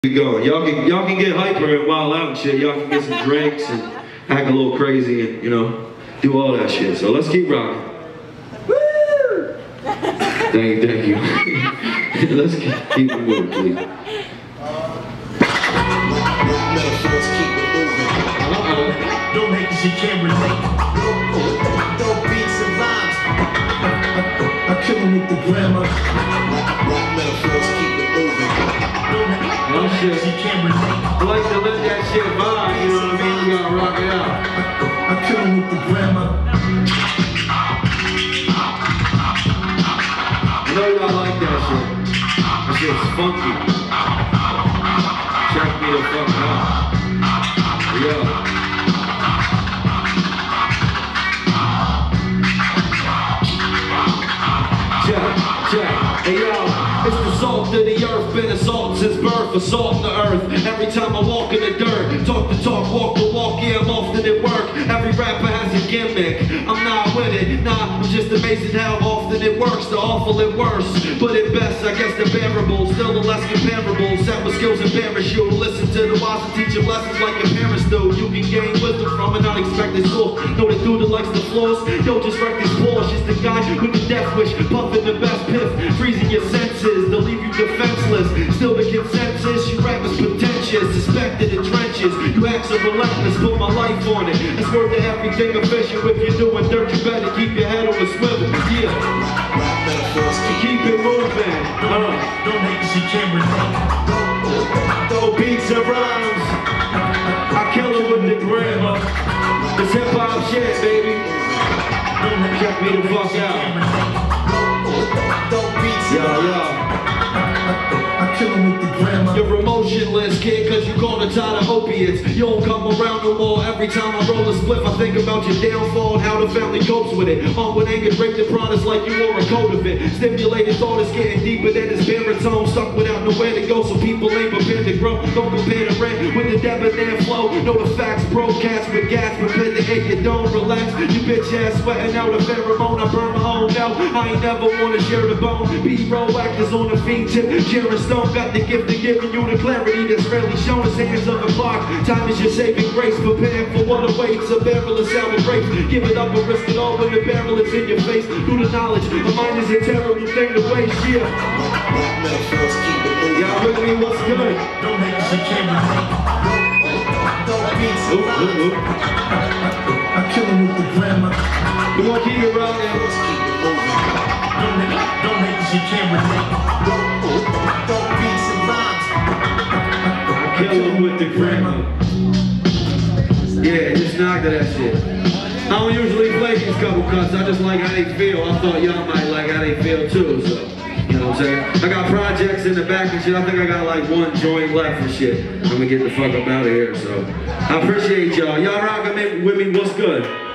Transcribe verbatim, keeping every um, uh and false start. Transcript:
We going. Y'all can y'all can get hyper and wild out and shit. Y'all can get some drinks and act a little crazy and, you know, do all that shit. So let's keep rocking. Woo! Thank you, thank you. Let's keep, keep it moving, please. Metaphors keep it moving. Uh-oh. Don't hate cause you can't relate. Dope beats and rhymes. I kill them with the grammar. Metaphors keep it moving. Oh shit. You can't relate. I like to let that shit vibe, you know what I mean? We gotta rock it out. I kill them with the grammar. I know y'all like that shit. That shit's funky. Check me the fuck out. Yo. Check, check. Hey yo, it's the salt of the earth, been assaulting since birth, assaulting the earth. Every time I walk in the dirt, talk the talk, walk the walk, yeah, I'm often at work. Every rapper has a gimmick, I'm not with it. Nah, I'm just amazed at how often it works, the awful and worse. But at best, I guess the bearable, still the less comparable. Set with skills embarrass you, listen to the wise and teach them lessons like your parents do. You can gain wisdom from an unexpected source. Know the dude that likes the floors, yo, just wreck this floor. Just the guy with the death wish, puffing the best piff, freezing your senses, they'll leave you defenseless. Still the consensus, you rappers pretentious, suspected in trenches. You act so relentless, put my life on it. It's worth it, everything official. If you're doing dirt, you better keep your head on the swivel. Yeah, keep it moving. Uh. Don't hate cause you can't relate. Dope beats and rhymes, I kill it with the grammar. It's hip hop shit, baby. Check me the fuck out. Yo, yo. I kill him with the grammar. You're emotionless, kid, cause you gonna die to opiates. You don't come around no more. Every time I roll a spliff, I think about your downfall and how the family copes with it. On with anger, break the products like you wore a coat of it. Stimulated thought is getting deeper than this baritone. Stuck without nowhere to go, so people ain't prepared to grow. Don't compare the rent with the debonair flow. Know the facts, broadcast with gas, prepare to hit you, don't relax. You bitch ass sweating out a pheromone. I burn my own out. I ain't never wanna share the bone. B-roll actors on the fiend tip. Sharon Stone got the gift of giving you the clarity that's rarely shown. As hands of a clock, time is your saving grace. Prepare for what awaits, a barrel of sour grapes. Give it up and risk it all when the barrel is in your face. Through the knowledge, a mind is a terrible thing to waste. Yeah, y'all with me? What's good? Don't make us you can't relate. Ooh, ooh, ooh. I kill him with the grammar. We gonna keep it rocking. Don't make us you can't relate. Don't beats and rhymes. I kill him with the grammar. Yeah, just knocked at that shit. I don't usually play these couple cuts, I just like how they feel. I thought y'all might like how they feel too, so, you know what I'm saying? I got projects in the back and shit. I think I got like one joint left and shit. I'm gonna get the fuck up out of here, so. I appreciate y'all. Y'all rocking with me, what's good?